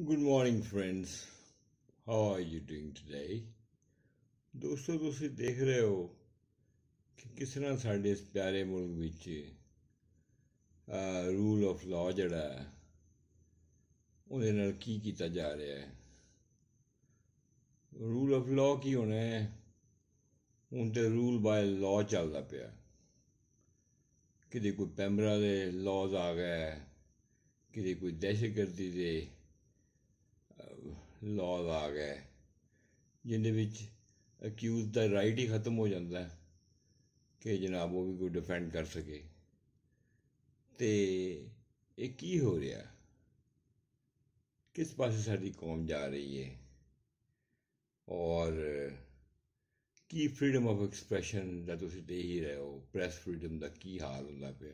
Good morning friends. How are you doing today? ਦੋਸਤੋ ਤੁਸੀਂ ਦੇਖ ਰਹੇ ਹੋ ਕਿ ਕਿਸ ਤਰ੍ਹਾਂ ਸਾਡੇ ਇਸ ਪਿਆਰੇ ਮੁਲਕ ਵਿੱਚ ਰੂਲ ਆਫ ਲਾਅ ਜਿਹੜਾ ਹੈ ਉਹਦੇ ਨਾਲ ਕੀ ਕੀਤਾ ਜਾ ਰਿਹਾ ਹੈ। ਰੂਲ ਆਫ ਲਾਅ ਕੀ ਹੋਣਾ ਹੈ? ਹੁਣ ਤੇ ਰੂਲ ਬਾਏ ਲਾਅ ਚੱਲਦਾ ਪਿਆ। ਕਿਤੇ ਕੋਈ ਪੈਮਰਾ ਦੇ ਲਾਜ਼ ਆ ਗਏ, ਕਿਤੇ ਕੋਈ ਦਹਿਸ਼ਤਗਰਦੀ ਦੇ ਲਾਜ਼ ਆ ਗਏ, ਜਿਹਦੇ ਵਿੱਚ ਅਕਿਊਜ਼ ਦਾ ਰਾਈਟ ਹੀ ਖ਼ਤਮ ਹੋ ਜਾਂਦਾ ਕਿ ਜਨਾਬ ਉਹ ਵੀ ਕੋਈ ਡਿਫੈਂਡ ਕਰ ਸਕੇ। ਅਤੇ ਇਹ ਕੀ ਹੋ ਰਿਹਾ? ਕਿਸ ਪਾਸੇ ਸਾਡੀ ਕੌਮ ਜਾ ਰਹੀ ਹੈ? ਔਰ ਕੀ ਫਰੀडम ਆਫ ਐਕਸਪ੍ਰੈਸ਼ਨ ਦਾ ਤੁਸੀਂ ਦੇਖ ਹੀ ਰਹੇ ਹੋ, ਪ੍ਰੈਸ ਫਰੀडम ਦਾ ਕੀ ਹਾਲ ਹੁੰਦਾ ਪਿਆ।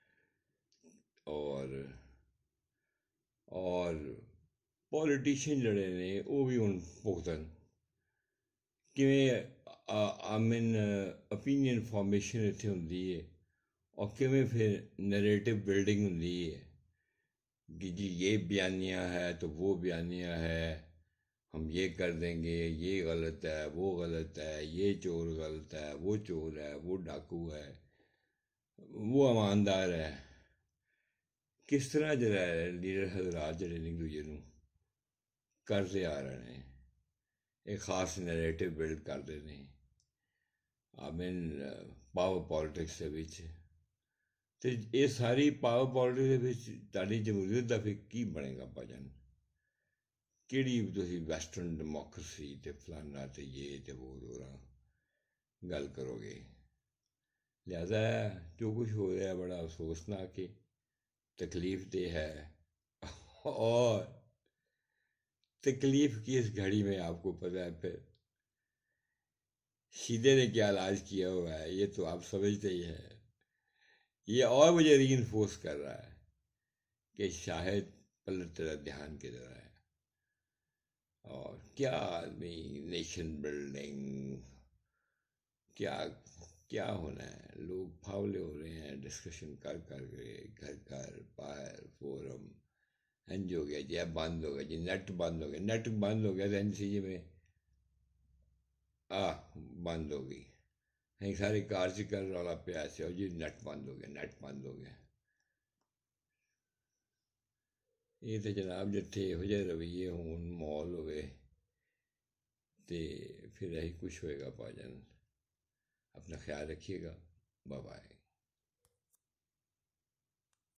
ਔਰ ਪੋਲੀਟੀਸ਼ੀਅਨ ਜਿਹੜੇ ਨੇ ਉਹ ਵੀ ਹੁਣ ਭੁਗਤਣ ਕਿਵੇਂ ਆਮਨ ਓਪੀਨੀਅਨ ਫਾਰਮੇਸ਼ਨ ਇੱਥੇ ਹੁੰਦੀ ਹੈ, और किमें फिर नरेटिव बिल्डिंग होती है कि जी ये बयानिया है तो वो बयानिया है, हम ये कर देंगे, ये गलत है, वो गलत है, ये चोर गलत है, वो चोर है, वो डाकू है, वो ईमानदार है। किस तरह जरा लीडर हजरात जड़े ने दूजे नूं करते आ रहे हैं, एक खास नरेटिव बिल्ड करते हैं आमिन पावर पॉलिटिक्स के विच। तो ये सारी पावर पॉलिटिक्स ताड़ी जमहूरीत का फिर की बनेगा भजन? किहड़ी तुसीं वैसटर्न डेमोक्रेसी ते फलाना ते ये ते वो दोरा गल करोगे? लिहाजा जो कुछ हो रहा है बड़ा अफसोसनाक है, तकलीफ दे है। और तकलीफ की इस घड़ी में आपको पता है फिर शीदे ने क्या इलाज किया हुआ है ये तो आप समझते ही हैं। ये और मुझे रीइंफोर्स कर रहा है कि शाहिद पलट तेरा ध्यान किधर है। और क्या आदमी नेशन बिल्डिंग क्या क्या होना है, लोग फावले हो रहे हैं डिस्कशन कर के, घर घर बाहर फोरम। इंज हो गया जी, अब बंद हो गया जी, नेट बंद हो गया, नेट बंद हो गया तो NCG में बंद हो गई, नहीं सारे कार से कर रौला पिया से और जी नेट बंद हो गया, नेट बंद हो गया। ये तो जनाब जिथे यहो जिहे रवैये होण, माहौल होवे तो फिर यही कुछ होएगा भाजन। अपना ख्याल रखिएगा। Bye bye.